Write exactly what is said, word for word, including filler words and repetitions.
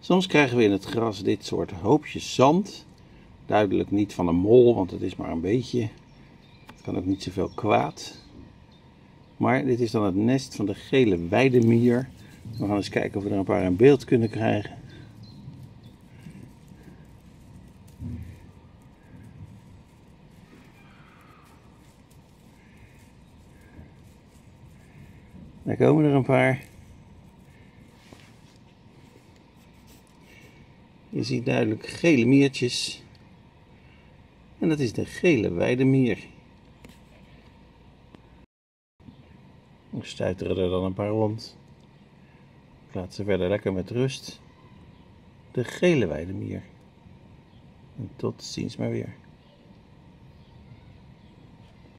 Soms krijgen we in het gras dit soort hoopjes zand. Duidelijk niet van een mol, want het is maar een beetje. Het kan ook niet zoveel kwaad. Maar dit is dan het nest van de gele weidemier. We gaan eens kijken of we er een paar in beeld kunnen krijgen. Daar komen er een paar. Je ziet duidelijk gele miertjes. En dat is de gele weidemier. Er stuiteren er dan een paar rond. Ik laat ze verder lekker met rust. De gele weidemier. En tot ziens maar weer.